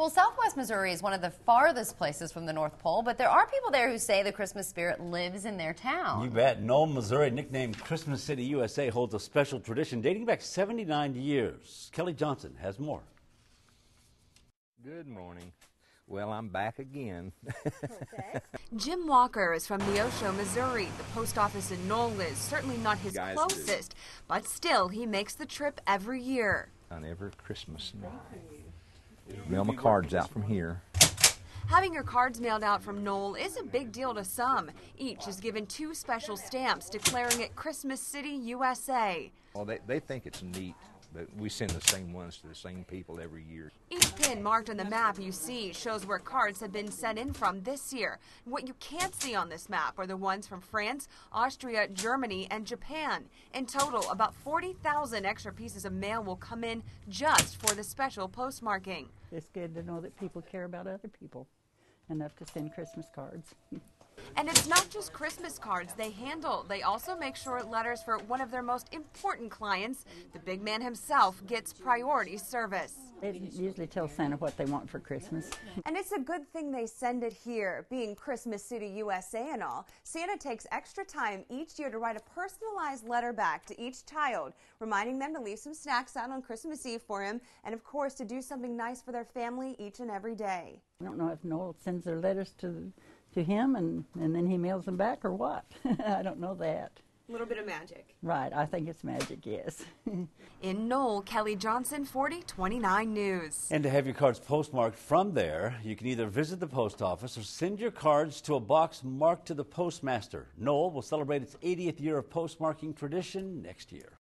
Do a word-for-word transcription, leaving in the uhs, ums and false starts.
Well, Southwest Missouri is one of the farthest places from the North Pole, but there are people there who say the Christmas spirit lives in their town. You bet. Noel, Missouri, nicknamed Christmas City, U S A, holds a special tradition dating back seventy-nine years. Kelly Johnson has more. Good morning. Well, I'm back again. Jim Walker is from Neosho, Missouri. The post office in Noel is certainly not his Guys closest, do. but still he makes the trip every year. On every Christmas. Mail my cards out from here. Having your cards mailed out from Noel is a big deal to some. Each is given two special stamps declaring it Christmas City, U S A. Well, they, they think it's neat, but we send the same ones to the same people every year. Each pin marked on the map you see shows where cards have been sent in from this year. What you can't see on this map are the ones from France, Austria, Germany, and Japan. In total, about forty thousand extra pieces of mail will come in just for the special postmarking. It's good to know that people care about other people enough to send Christmas cards. And it's not just Christmas cards they handle. They also make sure letters for one of their most important clients, the big man himself, gets priority service. They usually tell Santa what they want for Christmas. And it's a good thing they send it here. Being Christmas City, U S A and all, Santa takes extra time each year to write a personalized letter back to each child, reminding them to leave some snacks out on Christmas Eve for him, and of course to do something nice for their family each and every day. I don't know if Noel sends their letters to to him and, and then he mails them back or what. I don't know that. A little bit of magic. Right, I think it's magic, yes. In Noel, Kelly Johnson, forty twenty-nine News. And to have your cards postmarked from there, you can either visit the post office or send your cards to a box marked to the postmaster. Noel will celebrate its eightieth year of postmarking tradition next year.